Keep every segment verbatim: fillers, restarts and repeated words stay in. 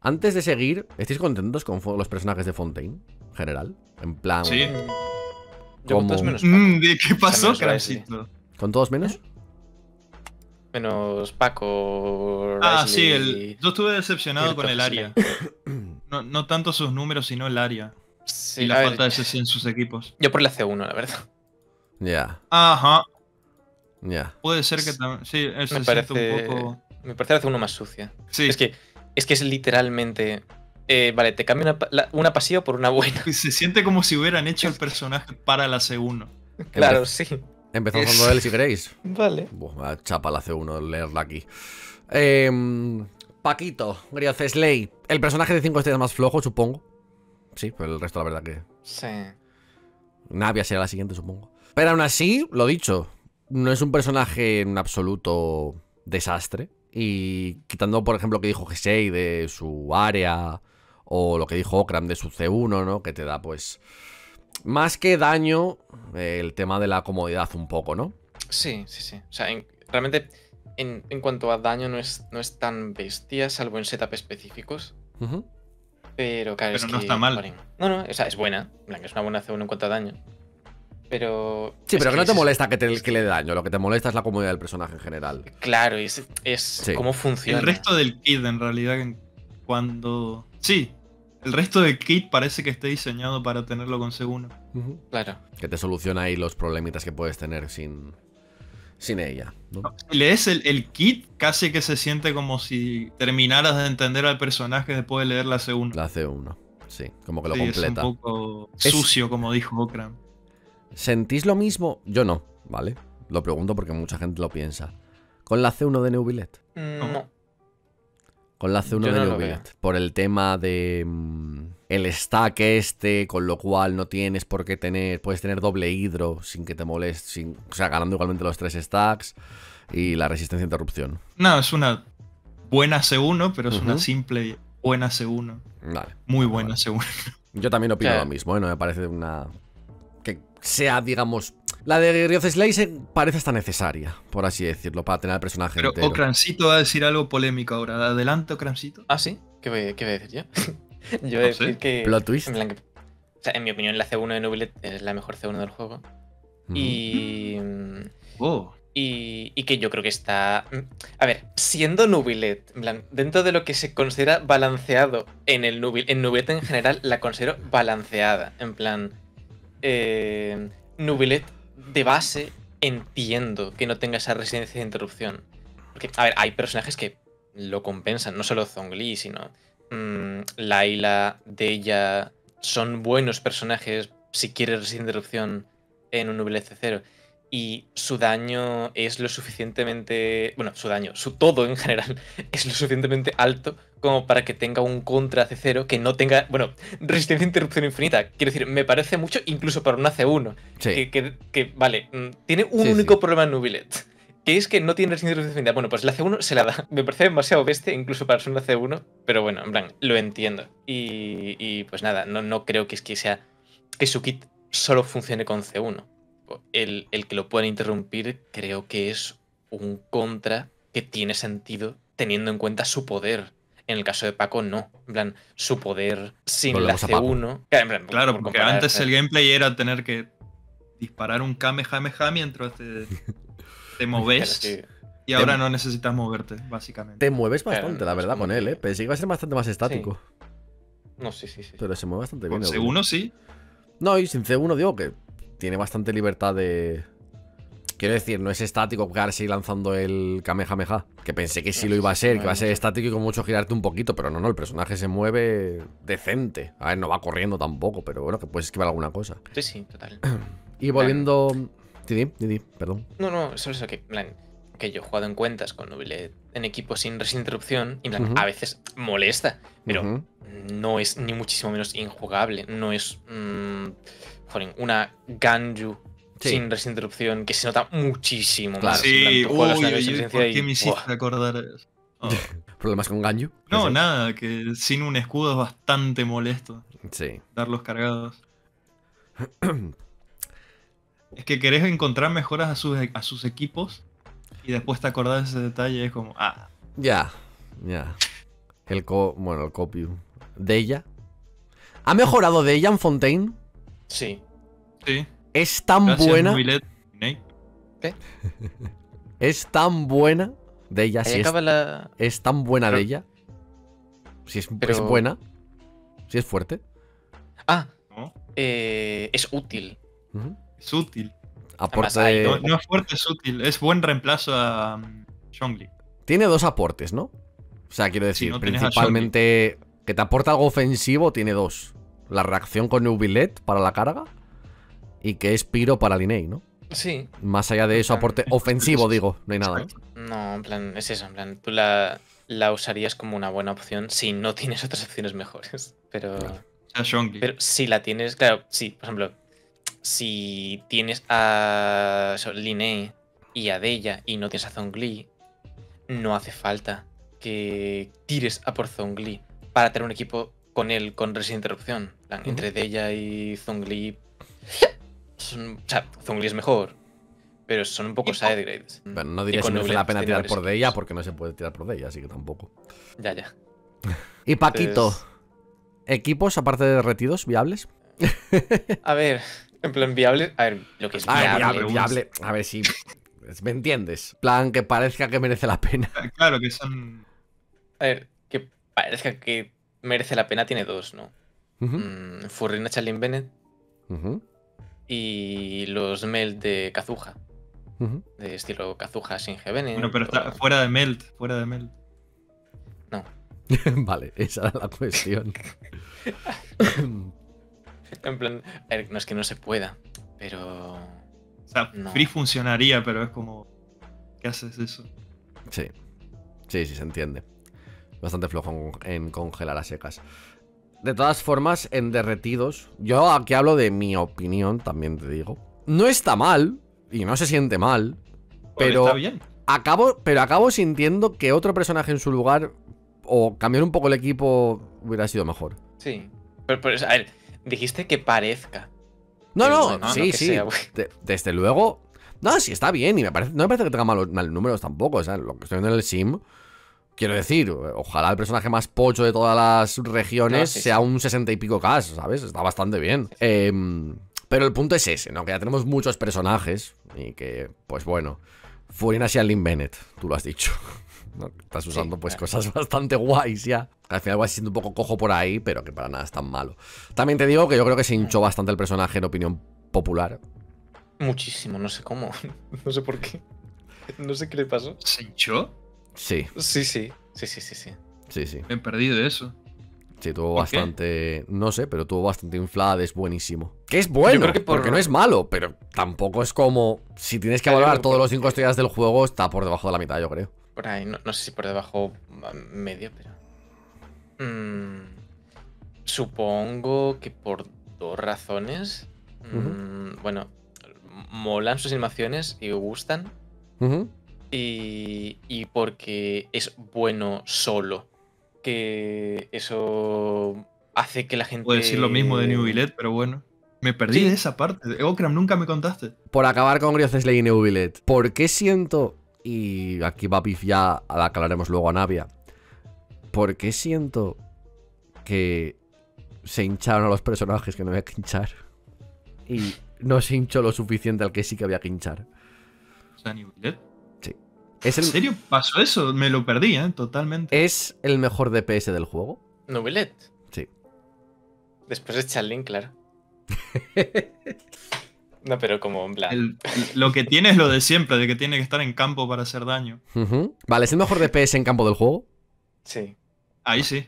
Antes de seguir, ¿estáis contentos con los personajes de Fontaine? En general. En plan. Sí. Yo con como... todos menos Paco. Mm, ¿de ¿Qué pasó, O sea, menos Risley. Cransito? ¿Con todos menos? Menos Paco, Ah, Risley. sí, el, yo estuve decepcionado Cierto, con el área. No, no tanto sus números, sino el área. Sí, y la a ver, falta de C C en sus equipos. yo por la C uno, la verdad. Ya, Ajá. ya. Puede ser que también. Sí, él se Me siente parece, un poco. me parece la C uno más sucia. Sí. Es que es que es literalmente... eh, vale, te cambio una, pa- la- una pasiva por una buena. Se siente como si hubieran hecho el personaje para la C uno. Claro, Empe- sí. Empezamos Es- con él si queréis. Vale. Buah, me da chapa la C uno leerla aquí. Eh, Paquito, Griocesley. El personaje de cinco estrellas más flojo, supongo. Sí, pero el resto la verdad que... Sí. Navia será la siguiente, supongo. Pero aún así, lo dicho, no es un personaje en absoluto desastre. Y quitando, por ejemplo, lo que dijo Gesei de su área, o lo que dijo Okram de su C uno, ¿no? Que te da, pues, más que daño, eh, el tema de la comodidad un poco, ¿no? Sí, sí, sí. O sea, en- realmente, en, en cuanto a daño, no es, no es tan bestia, salvo en setup específicos. Ujú. Pero claro, Pero es no que, está mal. joder, No, no, o sea, es buena. En plan, que es una buena C uno en cuanto a daño. Pero. Sí, es pero que no te es- molesta que, te, que le dé daño. Lo que te molesta es la comodidad del personaje en general. Claro, es, es Sí. cómo funciona. El resto del kit, en realidad, en- cuando. Sí. El resto del kit parece que esté diseñado para tenerlo con C uno. Ujú. Claro. Que te soluciona ahí los problemitas que puedes tener sin, sin ella, ¿no? Si lees el, el kit, casi que se siente como si terminaras de entender al personaje después de leer la C uno. La C uno, sí, como que lo Sí, es completa. un poco Es- sucio, como dijo Okram. ¿Sentís lo mismo? Yo no, ¿vale? Lo pregunto porque mucha gente lo piensa. ¿Con la C uno de Neuvillet? Mm, ¿Cómo? No. Con la C uno Yo de no lo Neuvillet. Por el tema de... mm, el stack este, con lo cual no tienes por qué tener... Puedes tener doble hidro sin que te moleste. Sin, o sea, ganando igualmente los tres stacks. Y la resistencia a interrupción. No, es una buena C uno, pero es Ujú. una simple buena C uno. Vale. Muy buena C uno. Yo también opino Claro. lo mismo, ¿eh? No me parece una... Que sea, digamos... La de Griocesley se parece hasta necesaria, por así decirlo, para tener al personaje Pero entero. Okramcito va a decir algo polémico ahora. Adelante, Okramcito. Ah, sí. ¿Qué voy, qué voy a decir yo? yo voy a No sé. decir que. Plot twist. En, plan que- o sea, en mi opinión, la C uno de Nubilet es la mejor C uno del juego. Ujú. Y. Oh. Y, y que yo creo que está. A ver, siendo Nubilet, en plan, dentro de lo que se considera balanceado en el Nubil, en Nubilet en general, la considero balanceada. En plan. Eh, Nubilet de base entiendo que no tenga esa resistencia de interrupción. Porque, a ver, hay personajes que lo compensan, no solo Zhongli, sino. Mmm, Layla, Deya. Son buenos personajes si quieres resistencia de interrupción en un Nubilet C cero. Y su daño es lo suficientemente... Bueno, su daño, su todo en general es lo suficientemente alto como para que tenga un contra C cero que no tenga... Bueno, resistencia a interrupción infinita. Quiero decir, me parece mucho incluso para una C uno. Sí. Que, que- que, vale, mm, tiene un Sí, único sí. problema en Nubilet. Que es que no tiene resistencia a interrupción infinita. Bueno, pues la C uno se la da. Me parece demasiado bestia incluso para ser una C uno. Pero bueno, en plan, lo entiendo. Y, y pues nada, no, no creo que es que sea... Que su kit solo funcione con C uno. El, el que lo puedan interrumpir creo que es un contra que tiene sentido teniendo en cuenta su poder. En el caso de Paco, no. En plan, su poder sin Volvemos la a Paco. C uno. Claro, en plan, Claro, por porque comparar, antes ¿sabes? el gameplay era tener que disparar un Kamehameha mientras te, te moves. Claro, sí. Y ahora no necesitas moverte, básicamente. Te mueves Claro, bastante, no, la es verdad, como con él, que- ¿eh? Pensé que iba a ser bastante más estático. No, sí, sí, sí. Pero se mueve bastante bien. Con el C uno sí. No, y sin C uno digo que tiene bastante libertad de... Quiero decir, no es estático quedar seguir lanzando el Kamehameha. Que pensé que sí lo iba a ser, que iba a ser estático y con mucho girarte un poquito. Pero no, no, el personaje se mueve decente. A ver, no va corriendo tampoco, pero bueno, que puedes esquivar alguna cosa. Sí, sí, total. Y volviendo... Didi, Didi, perdón. No, no, solo eso que, en plan, que yo he jugado en cuentas con Nubilet en equipos sin resistencia a interrupción y en plan, Ujú. a veces molesta, pero Ujú. no es ni muchísimo menos injugable. No es mm, joder, una Ganju Sí. sin resistencia a interrupción que se nota muchísimo Claro. más. Sí, En plan, tú juegas uy, una uy, uy, resistencia ¿por y, qué me hiciste ¡buah! acordar eso? Oh. ¿Problemas con Ganyu? No, Sí. nada, que sin un escudo es bastante molesto Sí. darlos cargados. Es que querés encontrar mejoras a sus, a sus equipos y después te acordás de ese detalle y es como, ah, Ya, ya. El co... Bueno, el copy. Deya. ¿Ha mejorado Deya en Fontaine? Sí. Sí. Es tan Gracias, buena. Nubilet. Nate. ¿Qué? Es tan buena. Deya, Ahí sí. Es, acaba la. es tan buena Pero- Deya. Si es, Pero- es buena. Si es fuerte. Ah, ¿No? eh, es útil. Ujú. Es útil. Aporte hay- de- No, no es fuerte, es útil. Es buen reemplazo a um, Zhongli. Tiene dos aportes, ¿no? O sea, quiero decir, no tienes a principalmente que te aporta algo ofensivo, tiene dos. La reacción con Nubilet para la carga y que es Piro para Linnea, ¿no? Sí. Más allá de eso, En plan, aporte es- ofensivo, es- digo, no hay nada, ¿no? Exacto. No, en plan, es eso, en plan, tú la, la usarías como una buena opción si no tienes otras opciones mejores. Pero, Claro. O sea, Zhongli. pero si la tienes, claro, sí, por ejemplo, si tienes a so, Linnea y a Deya y no tienes a Zhongli, no hace falta que tires a por Zhongli para tener un equipo con él con resistencia a interrupción. En plan, Ujú. entre Deya y Zhongli, son- o sea, Zhongli es mejor, pero son un poco Y- sidegrades. Bueno, no Y diría si con merece Nubilet la pena tiene tirar varios por Deya equipos. porque no se puede tirar por Deya, así que tampoco. Ya, ya. Y Paquito, Entonces- ¿equipos aparte de derretidos viables? A ver, en plan viable. A ver, lo que es Ah, viable. viable, viable. A ver si. ¿Me entiendes? Plan que parezca que merece la pena. Claro que son. A ver, que parezca que merece la pena, tiene dos, ¿no? Ujú, Mm, Furrina Charlene Bennett ujú, y los Melt de Kazuha. ujú. De estilo Kazuha Shinge Bennett. Bueno, pero está o- fuera de Melt. Fuera de Melt. No. Vale, esa era la cuestión. En plan, a ver, no es que no se pueda, pero. O sea, No. Free funcionaría, pero es como. ¿Qué haces eso? Sí. Sí, sí, se entiende. Bastante flojo en, en congelar a secas. De todas formas, en derretidos, yo aquí hablo de mi opinión, también te digo. No está mal, y no se siente mal, pero Está bien. acabo, pero acabo sintiendo que otro personaje en su lugar, o cambiar un poco el equipo, hubiera sido mejor. Sí. Pero, pero, a ver, dijiste que parezca. No, Que no, bueno, no sí, que sí. sea, güey. de- desde luego. No, sí, está bien. Y me parece, no me parece que tenga malos, mal números tampoco. O sea, lo que estoy viendo en el sim. Quiero decir, ojalá el personaje más pocho de todas las regiones No, sí, sea sí. un sesenta y pico K, ¿sabes? Está bastante bien. Em, pero el punto es ese, ¿no? Que ya tenemos muchos personajes. Y que, pues bueno. Furina y Lynn Bennett, tú lo has dicho. ¿No? Estás usando Sí, pues claro. cosas bastante guays ya. Que al final va siendo un poco cojo por ahí, pero que para nada es tan malo. También te digo que yo creo que se hinchó bastante el personaje en opinión popular. Muchísimo, no sé cómo. No sé por qué. No sé qué le pasó. ¿Se hinchó? Sí, Sí, sí. Sí, sí, sí, sí. sí, sí. Me he perdido de eso. Sí, tuvo ¿Por qué? bastante. No sé, pero tuvo bastante inflada, es buenísimo. Que es bueno, creo que por- porque no es malo, pero tampoco es como. Si tienes que Claro, valorar por- todos los cinco estrellas del juego, está por debajo de la mitad, yo creo. Por ahí, no, no sé si por debajo mm, medio, pero. Mm, supongo que por dos razones. Mm, Bueno, molan sus animaciones y me gustan. Ujú. Y, y porque es bueno solo. Que eso hace que la gente. Puedo decir lo mismo de New Billet, pero bueno. Me perdí Sí. de esa parte. De Okram, nunca me contaste. Por acabar con Griocesley y Neuvillet, ¿por qué siento, y aquí va a Pif ya, a la que hablaremos luego a Navia, ¿por qué siento que se hincharon a los personajes que no había que hinchar? Y no se hinchó lo suficiente al que sí que había que hinchar. O sea, New Billet. Es ¿En el, serio pasó eso? Me lo perdí, ¿eh? Totalmente. ¿Es el mejor D P S del juego? Nubilet. Sí. Después de Charlene, claro. No, pero como en plan. El- lo que tiene es lo de siempre, de que tiene que estar en campo para hacer daño. Ujú. Vale, ¿es el mejor D P S en campo del juego? Sí. Ahí sí.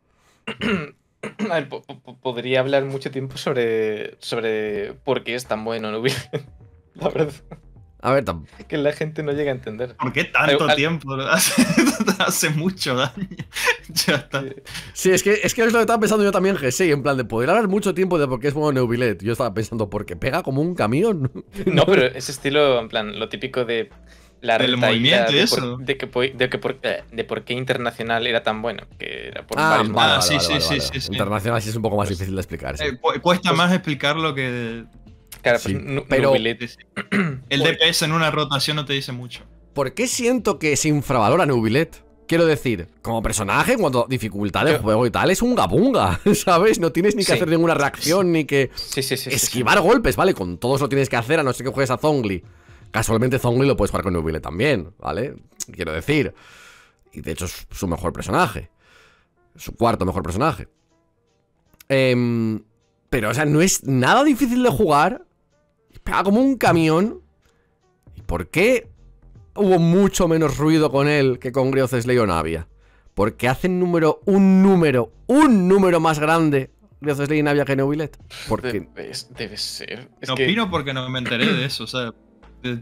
A ver, po- po- podría hablar mucho tiempo sobre, sobre por qué es tan bueno Nubilet. La verdad, A ver, tam- que la gente no llega a entender. ¿Por qué tanto Al- al- tiempo? Hace, hace mucho daño. Ya está. Eh, sí, es que, es que es lo que estaba pensando yo también, G seis, en plan de poder hablar mucho tiempo de por qué es bueno Neuvillet. Yo estaba pensando, porque pega como un camión. No, pero ese estilo, en plan, lo típico de la Del retaíla movimiento y de, eso. por, de, que, po- de, que por, eh, de por qué Internacional era tan bueno. Que era por Ah, varios vale, Ah, vale, sí, vale, sí, vale, sí, vale. sí, sí. Internacional sí es un poco más Pues- difícil de explicar, sí. Eh, cu- cuesta Pues- más explicarlo que. Claro, Sí, pues, Nu- pero- Nubilet- sí, sí. El Por- D P S en una rotación no te dice mucho. ¿Por qué siento que se infravalora Neuvillet? Quiero decir, como personaje, en cuanto a dificultad de Yo- juego y tal, es un gabunga, ¿sabes? No tienes ni que Sí. hacer ninguna reacción, ni que Sí, sí, sí. sí, sí. esquivar golpes, ¿vale? Con todos lo tienes que hacer, a no ser que juegues a Zhongli. Casualmente Zhongli lo puedes jugar con Nubile también, ¿vale? Quiero decir. Y de hecho es su mejor personaje. Su cuarto mejor personaje. Em, pero, o sea, no es nada difícil de jugar. Pega como un camión. ¿Y por qué hubo mucho menos ruido con él que con Grioth Slay o Navia? Porque hacen número, un número, un número más grande Grioth Slay y Navia que Neuvillet. Porque Debe, debe ser. Es No que, opino porque no me enteré de eso, o sea. de-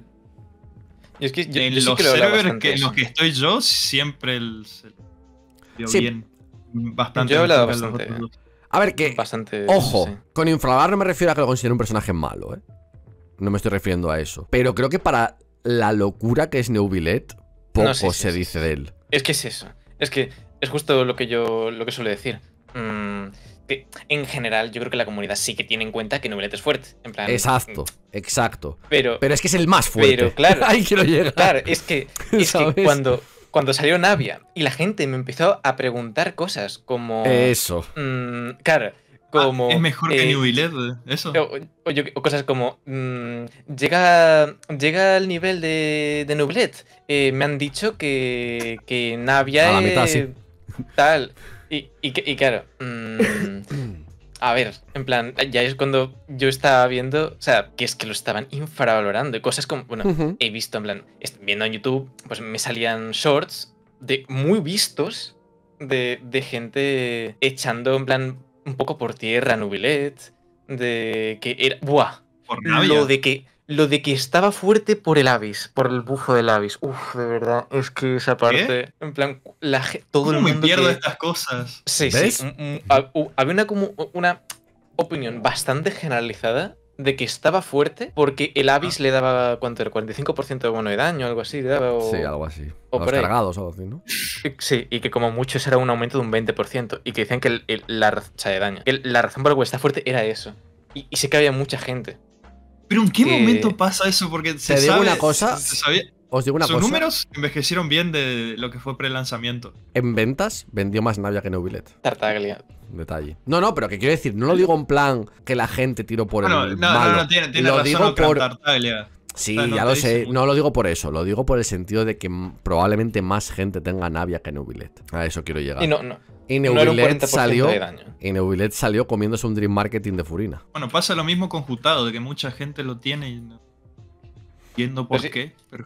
y es que yo, en yo sí los que lo he hablado servers bastante que, en eso. los que estoy yo, siempre el, se dio Sí. bien. Bastante Yo he hablado mejor que los bastante. otros dos. a ver, que Bastante. ojo, sí. con Infravar no me refiero a que lo considere un personaje malo, ¿eh? No me estoy refiriendo a eso. Pero creo que para la locura que es Neuvillet, poco No, sí, sí, se sí, dice sí. de él. Es que es eso. Es que es justo lo que yo lo que suelo decir. Mm, que en general, yo creo que la comunidad sí que tiene en cuenta que Nublet es fuerte. En plan. Exacto, exacto. Pero, Pero es que es el más fuerte. Pero, claro. Ahí quiero llegar. claro, es que, es ¿Sabes? que cuando, cuando salió Navia y la gente me empezó a preguntar cosas como. Eso. mm, claro, como. Ah, es mejor que eh, New Billet, eso. O, o yo- o cosas como, mm, llega, llega al nivel de, de Nublet. Eh, me han dicho que, que Navia A la es mitad, sí. tal. Y, y, que- y claro, mm, a ver, en plan, ya es cuando yo estaba viendo, o sea, que es que lo estaban infravalorando. Y cosas como, bueno, Ujú. he visto, en plan, est- viendo en YouTube, pues me salían shorts de muy vistos de, de gente echando, en plan, un poco por tierra a Nubilet, de que era, buah, Por Navia. lo de que lo de que estaba fuerte por el Abyss, por el bufo del Abyss. Uf, de verdad, es que esa parte, en plan, la, ge- todo ¿Cómo el me mundo pierdo que- estas cosas? Sí, ¿Ves? sí. mm, mm, hab- hu- Había una, como una opinión bastante generalizada de que estaba fuerte porque el Abyss le daba, ¿cuánto era? cuarenta y cinco por ciento de bono de daño, algo así. Le daba, o- Sí, algo así. o A los por ahí. cargados o algo así, ¿no? Sí, y que como mucho eso era un aumento de un veinte por ciento. Y que decían que el- el- la, raz- o sea, de daño. Que la razón por la cual está fuerte era eso. Y, y sé que había mucha gente. Pero ¿en qué que- momento pasa eso? Porque se Te digo sabe, una cosa. se sabía- Os digo una sus cosa. números envejecieron bien de lo que fue pre-lanzamiento. En ventas vendió más Navia que Neuvillet. Tartaglia. Detalle. No, no, pero que quiero decir, no lo digo en plan que la gente tiró por Bueno, el no, malo. no, no, tiene, tiene lo razón digo Ocran por Tartaglia. Sí, O sea, no ya te lo dice sé. mucho. No lo digo por eso. Lo digo por el sentido de que m- probablemente más gente tenga Navia que Neuvillet. A eso quiero llegar. Y no, no. Y No era un Neuvillet cuarenta por ciento salió. de daño. Y Neuvillet salió comiéndose un Dream Marketing de Furina. Bueno, pasa lo mismo con Jutado, de que mucha gente lo tiene y no entiendo por Pues sí. qué. Pero...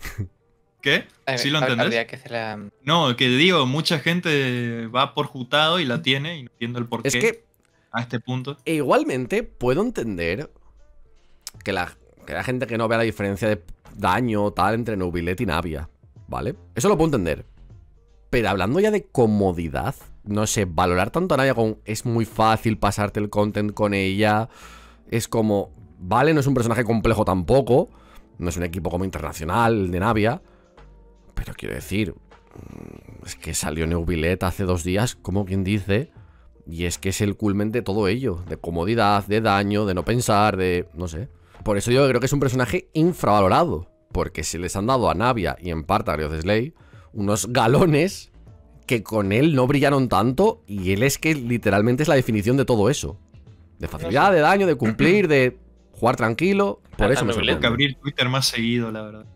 ¿Qué? A ver, ¿Sí lo hab- entendés? Habría que hacer la. No, que digo, mucha gente va por Jutado y la tiene y no entiendo el por qué Es que a este punto. e igualmente puedo entender que la, que la gente que no vea la diferencia de daño o tal entre Neuvillet y Navia, ¿vale? Eso lo puedo entender. Pero hablando ya de comodidad, no sé, valorar tanto a Navia con es muy fácil pasarte el content con ella. Es como, vale, no es un personaje complejo tampoco. No es un equipo como internacional el de Navia. Pero quiero decir, mm, es que salió Neuvillet hace dos días, como quien dice. Y es que es el culmen de todo ello. De comodidad, de daño, de no pensar, de... no sé. Por eso yo creo que es un personaje infravalorado. Porque se les han dado a Navia y en parte a Grioth Slay unos galones que con él no brillaron tanto. Y él es que literalmente es la definición de todo eso. De facilidad, de daño, de cumplir, de jugar tranquilo. Por A- eso a me Neuvillet Tengo que sorprende. abrir Twitter más seguido, la verdad.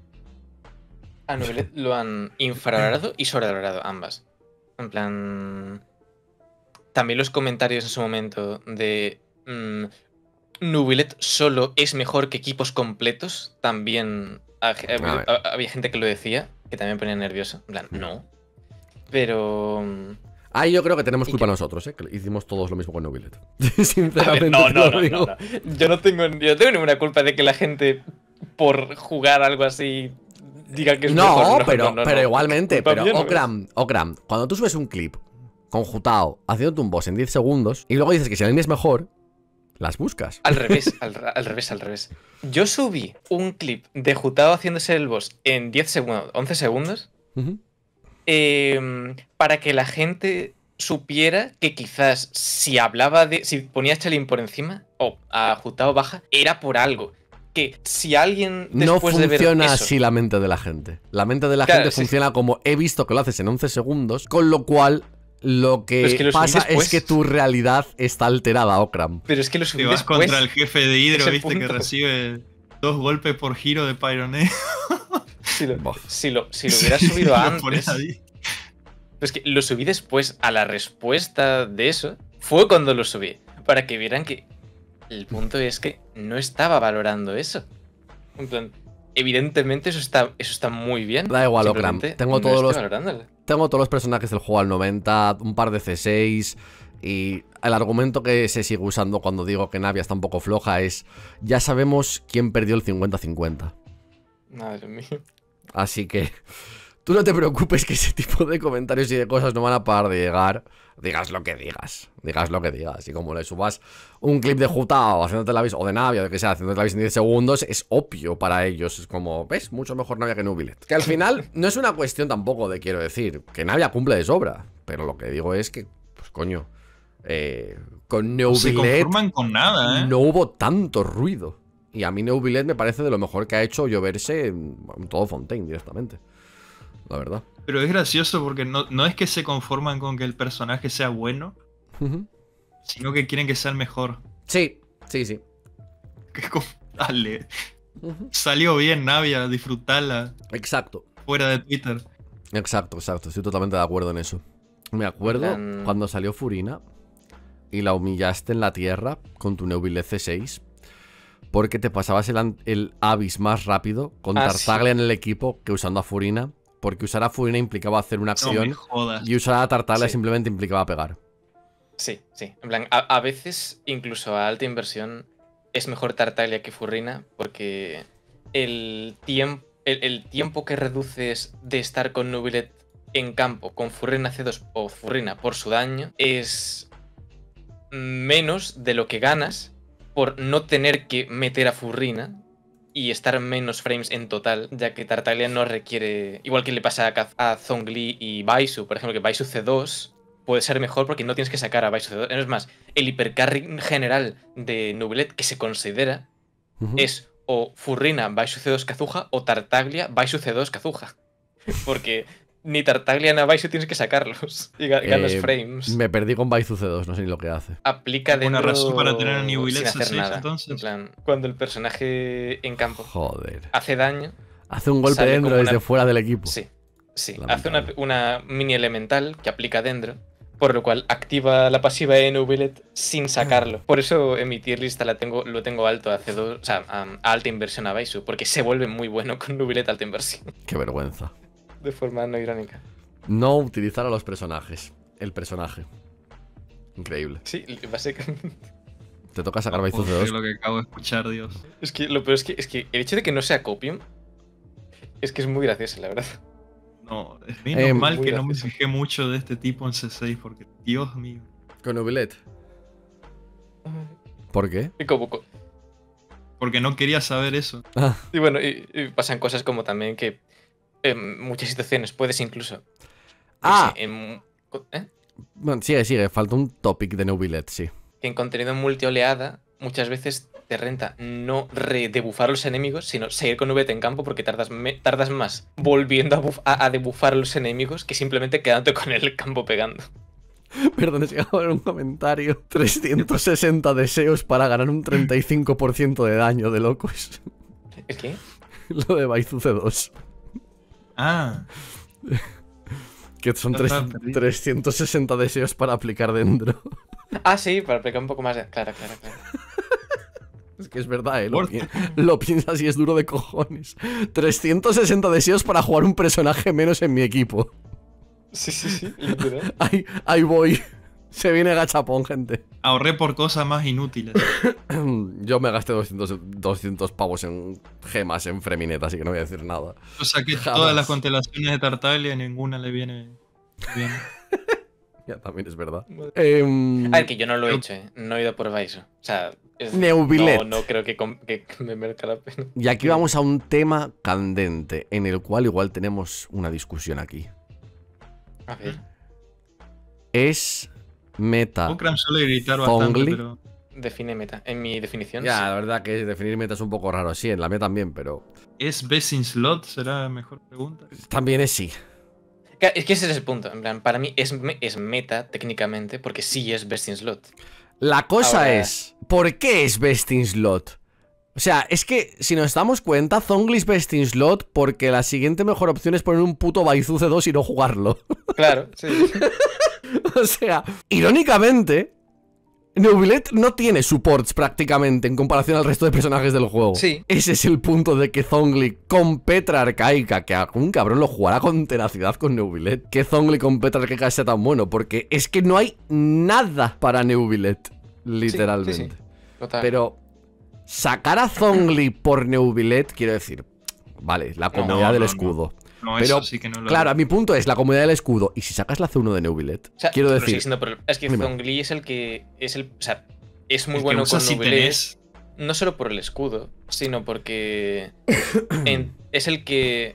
A Nubilet lo han infravalorado y sobrevalorado ambas. En plan. También los comentarios en su momento de. Mm, Nubilet solo es mejor que equipos completos. También ha- ha- ver. ha- había gente que lo decía, que también me ponía nervioso. En plan, no. Pero. mm, Ahí yo creo que tenemos ¿Y culpa qué? nosotros, ¿eh? Que hicimos todos lo mismo con Neuvillet. A Sinceramente. ver, no, te no, lo no, digo. no, no. Yo no tengo, yo no tengo ninguna culpa de que la gente, por jugar algo así, diga que es No, mejor. pero, no, no, pero no. igualmente, Culpa pero mía no Okram, Okram, cuando tú subes un clip con Jutao haciéndote un boss en diez segundos y luego dices que si alguien es mejor, las buscas. Al revés, al, ra- al revés, al revés. Yo subí un clip de Jutao haciéndose el boss en diez segundos, once segundos, Ujú. eh, para que la gente supiera que quizás si hablaba de. Si ponía a Chelin por encima, o a Jutao baja, era por algo. que si alguien No después de ver funciona eso, así la mente de la gente. La mente de la Claro, gente sí. funciona como he visto que lo haces en once segundos, con lo cual lo que, Pero es que lo subí pasa después. es que tu realidad está alterada, Okram. pero es que lo subí Te vas después. contra el jefe de Hydro, Es el viste, que punto. recibe dos golpes por giro de Pyroneo. Si lo, Bof. si lo, si lo hubiera subido Lo pones antes. ahí. Pero es que lo subí después a la respuesta de eso. Fue cuando lo subí. Para que vieran que el punto es que no estaba valorando eso. En plan, evidentemente eso está, eso está muy bien. Da igual, Okram. Simplemente Tengo no todos estoy los- valorándolo. Tengo todos los personajes del juego al noventa, un par de C seis. Y el argumento que se sigue usando cuando digo que Navia está un poco floja es: ya sabemos quién perdió el cincuenta cincuenta. Madre mía. Así que tú no te preocupes, que ese tipo de comentarios y de cosas no van a parar de llegar. Digas lo que digas, digas lo que digas. Y como le subas un clip de Jutao haciéndote la vis, o de Navia, o de que sea, haciéndote la vis en diez segundos, es obvio para ellos. Es como, ¿ves? Mucho mejor Navia que Nubilet. Que al final no es una cuestión tampoco de, quiero decir, que Navia cumple de sobra. Pero lo que digo es que, pues coño, eh, con No se Nubilet conforman con nada, ¿eh? no hubo tanto ruido. Y a mí Nubilet me parece de lo mejor que ha hecho lloverse en, en todo Fontaine directamente. La verdad. Pero es gracioso porque no, no es que se conforman con que el personaje sea bueno, Ujú. sino que quieren que sea el mejor. Sí, sí, sí. Que es como, dale, Ujú. salió bien Navia, disfrutarla Exacto, fuera de Twitter. exacto, exacto. Estoy totalmente de acuerdo en eso. Me acuerdo Plan- cuando salió Furina y la humillaste en la tierra con tu Nubilet C seis. Porque te pasabas el, an- el Abyss más rápido con Ah, sí. Tartaglia en el equipo que usando a Furina. Porque usar a Furina implicaba hacer una No me acción jodas. y usar a Tartaglia Sí. simplemente implicaba pegar. Sí, sí. En plan, a, a veces, incluso a alta inversión, es mejor Tartaglia que Furrina, porque el, tiemp- el, el tiempo que reduces de estar con Nubilet en campo con Furrina C dos o Furrina por su daño es menos de lo que ganas por no tener que meter a Furrina y estar menos frames en total, ya que Tartaglia no requiere, igual que le pasa a, Kaz- a Zhongli y Baisu, por ejemplo, que Baisu C dos puede ser mejor porque no tienes que sacar a Baisu C dos. Es más, el hipercarry general de Nubilet que se considera Ujú. es o Furrina Baisu C dos Kazuha o Tartaglia Baisu C dos Kazuha. Porque ni Tartaglia ni Baisu tienes que sacarlos y ga- ganas Eh, frames. Me perdí con Baizu C dos, no sé ni lo que hace. Aplica ¿Alguna dentro razón para tener a Nubilet sin C hacer seis, nada. entonces? En plan, cuando el personaje en campo Joder. hace daño, Hace un golpe Sale dentro como desde una- fuera del equipo. sí, sí, hace Lamentable. una, una mini elemental que aplica dentro, por lo cual activa la pasiva de Nubilet sin sacarlo. Por eso en mi tier lista la tengo, lo tengo alto a C dos, o sea, a, a alta inversión a Baisu, porque se vuelve muy bueno con Nubilet alta inversión. Qué vergüenza. De forma no irónica. No utilizar a los personajes. El personaje. Increíble. Sí, básicamente. Te toca sacar No Baizu puedo C creer dos. lo que acabo de escuchar, Dios. Es que lo peor es que, es que el hecho de que no sea Copium es que es muy gracioso, la verdad. No, es menos Eh, mal muy que no me gracioso. fijé mucho de este tipo en C seis, porque, Dios mío. Con Nubilet. ¿Por qué? Y como, co- Porque no quería saber eso. Ah, y bueno, y, y pasan cosas como también que en muchas situaciones puedes incluso. yo Ah. qué sé, en, ¿eh? bueno, sigue, sigue. Falta un topic de Nubilet, sí. Que en contenido multioleada muchas veces te renta no redebufar a los enemigos, sino seguir con V T en campo porque tardas, me- tardas más volviendo a, buf- a, a debufar a los enemigos que simplemente quedándote con el campo pegando. Perdón, es que acabo de ver un comentario. trescientos sesenta deseos para ganar un treinta y cinco por ciento de daño, de locos. ¿Es que? Lo de Baizu C dos. Ah, Que son Está tres- perdido. trescientos sesenta deseos para aplicar dentro. Ah, sí, para aplicar un poco más de... Claro, claro, claro. Es que es verdad, ¿eh? Lo, Worth pi- it. lo piensas y es duro de cojones. trescientos sesenta deseos para jugar un personaje menos en mi equipo. Sí, sí, sí, literal. Ahí, ahí voy. Se viene gachapón, gente. ahorré por cosas más inútiles. Yo me gasté doscientos, doscientos pavos en gemas en Freminet, así que no voy a decir nada. Yo saqué Jamás. todas las constelaciones de Tartaglia y ninguna le viene bien. Ya, también es verdad. Em, A ver, que yo no lo he hecho, ¿eh? No he ido por Baisu. O sea, es- Neubilet. no, no creo que, com- que me merezca la pena. y aquí vamos a un tema candente, en el cual igual tenemos una discusión aquí. A ver. Es meta Okram suele gritar bastante, Zhongli. pero define meta. En mi definición. Ya, sí. la verdad que definir meta es un poco raro. Sí, en la meta también, pero ¿Es best in slot? ¿Será la mejor pregunta? también es sí. Claro, es que ese es el punto. En plan, para mí es, me- es meta técnicamente porque sí es best in slot. La cosa Ahora- es, ¿por qué es best in slot? O sea, es que si nos damos cuenta, Zhongli es best in slot porque la siguiente mejor opción es poner un puto Baizu C dos y no jugarlo. Claro, sí. O sea, irónicamente, Neuvillette no tiene supports prácticamente en comparación al resto de personajes del juego. Sí. Ese es el punto de que Zhongli con Petra Arcaica, que algún cabrón lo jugará con tenacidad con Neuvillette, que Zhongli con Petra Arcaica sea tan bueno, porque es que no hay nada para Neuvillette, literalmente. Sí, sí, sí. Total. Pero sacar a Zhongli por Neuvillette, quiero decir, vale, la comodidad no, del no, escudo. No, Pero, eso sí que no lo Claro, a mi punto es la comodidad del escudo. Y si sacas la C uno de Neuvillette, O sea, quiero pero decir. sigue siendo por el- es que Dime. Zhongli es el que. Es el, o sea, es muy El que bueno usas con si Neuvillette. tenés. No solo por el escudo, sino porque en- es el que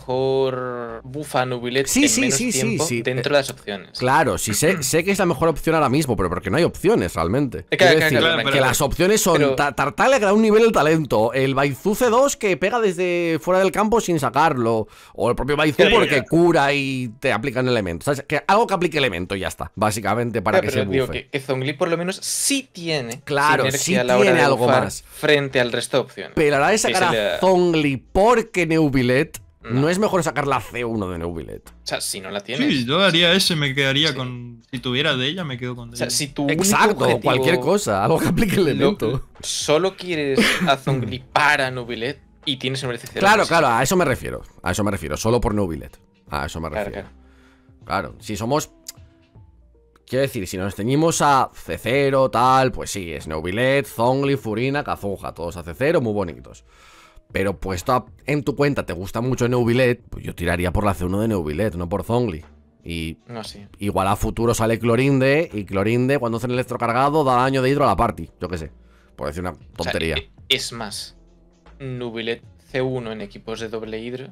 mejor bufa a Neuvillette Sí, en sí, menos sí, sí, tiempo sí. dentro de las opciones. Claro, sí sé, sé que es la mejor opción ahora mismo, pero porque no hay opciones realmente. Eh, Quiero claro, decir, claro, claro, que pero- las opciones son pero- Ta- Tartaglia a un nivel el talento, el Baizu C dos que pega desde fuera del campo sin sacarlo, o el propio Baizu Ya, ya, porque ya. cura y te aplican elementos. ¿Sabes? Que algo que aplique elemento y ya está, básicamente, para Claro, que se pero digo bufe. que, que Zhongli por lo menos sí tiene Claro, sinergia sí a la hora tiene de algo bufar más. frente al resto de opciones. Pero a la hora de sacar Es el a de- Zhongli porque Neuvillette, no. No. es mejor sacar la C uno de Neuvillette. O sea, si no la tienes. Sí, yo haría eso y me quedaría Sí. con. Si tuviera de ella, me quedo con de O sea, ella. si tu único Exacto, objetivo cualquier cosa, algo que aplique lo- elemento. solo quieres a Zhongli para Neuvillette y tienes un cero. Claro, claro, a eso me refiero. A eso me refiero, solo por Neuvillette. A eso me Claro, refiero. claro. Claro, si somos. Quiero decir, si nos ceñimos a C cero, tal, pues sí, es Neuvillette, Zhongli, Furina, Kazuha, todos a C cero, muy bonitos. Pero puesto a- en tu cuenta te gusta mucho Neuvillette, pues yo tiraría por la C uno de Neuvillette, no por Zhongli. Y No, sí. igual a futuro sale Clorinde, y Clorinde cuando hace el electrocargado da daño de hidro a la party, yo qué sé. Por decir una O sea, tontería. e- es más, Neuvillette C uno en equipos de doble hidro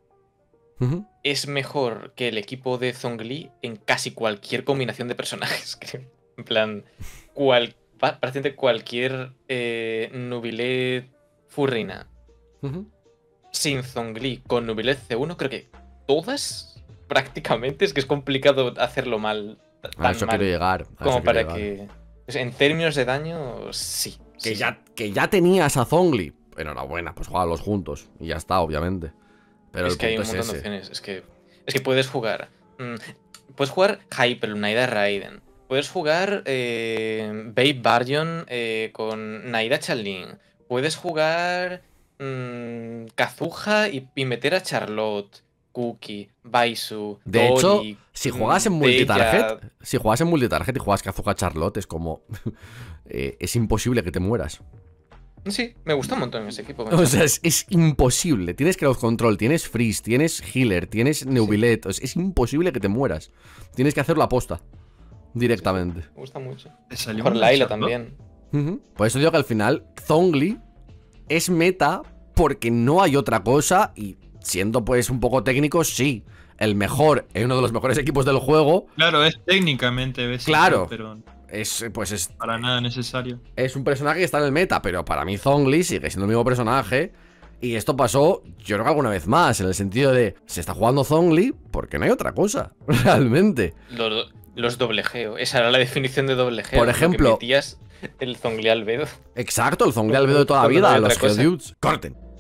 Ujú. es mejor que el equipo de Zhongli en casi cualquier combinación de personajes. creo. En plan, cual, pa- prácticamente cualquier eh, Neuvillette Furrina Ujú. sin Zhongli con Neuvillette C uno, creo que todas prácticamente es que es complicado hacerlo mal. t- A Tan eso mal quiero llegar. a eso como quiero para llegar. que. o sea, en términos de daño, sí. Que, sí. ya, que ya tenías a Zhongli. Enhorabuena, pues jugálos juntos. Y ya está, obviamente. Pero es el que hay un punto es montón de ese. opciones. Es que, es que puedes jugar. mm, puedes jugar Hyper, Naida Raiden. Puedes jugar eh, Babe Baryon eh, con Naida Chanlin. Puedes jugar mm, Kazuha y, y meter a Charlotte, Cookie, Baisu. De hecho, Dori, si mm, juegas en Bella. multitarget, si juegas en multitarget y juegas Kazuha Charlotte, es como. eh, es imposible que te mueras. Sí, me gusta un montón ese equipo. O sea, es, es imposible. Tienes crowd control, tienes freeze, tienes healer, tienes Neuvillette. o sea, es imposible que te mueras. Tienes que hacerlo a posta. Directamente. Me gusta mucho. ¿Te salió Por una Layla Charlotte? también. Ujú. Por eso digo que al final, Zhongli es meta porque no hay otra cosa. Y siendo pues un poco técnico, sí. El mejor, en uno de los mejores equipos del juego. Claro, es técnicamente best in Claro. slot, pero Es, pues es, para nada necesario. es un personaje que está en el meta, pero para mí Zhongli sigue siendo el mismo personaje. Y esto pasó, yo creo que alguna vez más, en el sentido de, se está jugando Zhongli porque no hay otra cosa, realmente. Los, los doblejeo. Esa era la definición de doblejeo. Por lo que ejemplo- metías el Zhongli Albedo. Exacto, el Zhongli albedo de toda la Cuando no vida, hay los otra cosa. Geodudes. Corten.